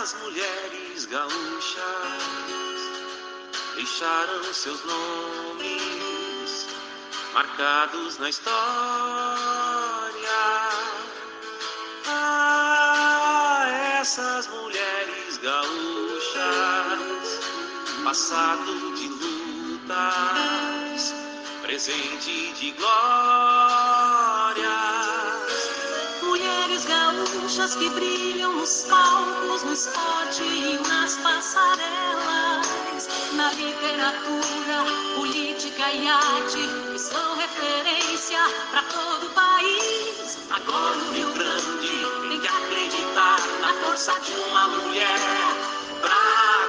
Essas mulheres gaúchas deixaram seus nomes marcados na história. Essas mulheres gaúchas, passado de lutas, presente de glórias. Mulheres gaúchas que brilham nos palcos, no esporte e nas passarelas, na literatura, política e arte, que são referência para todo o país. Agora no Rio Grande tem que acreditar na força de uma mulher pra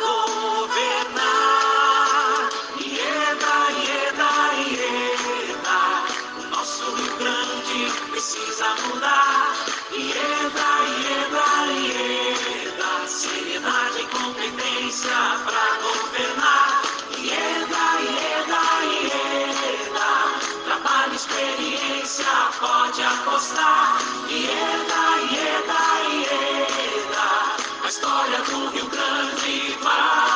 governar. Ieda, Ieda, Ieda, o nosso Rio Grande precisa mudar. Ieda, Ieda, Ieda, seriedade e competência pra governar. Ieda, Ieda, Ieda, trabalho, experiência, pode apostar. Ieda, Ieda, Ieda, a história do Rio Grande vai